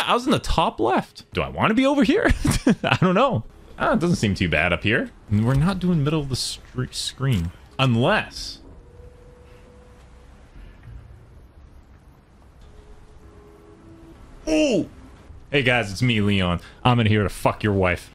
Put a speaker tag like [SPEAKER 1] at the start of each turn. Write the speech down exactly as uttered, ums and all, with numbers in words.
[SPEAKER 1] I was in the top left. Do I want to be over here? I don't know. Ah, it doesn't seem too bad up here. We're not doing middle of the st screen. Unless... Oh! Hey guys, it's me, Leon. I'm in here to fuck your wife.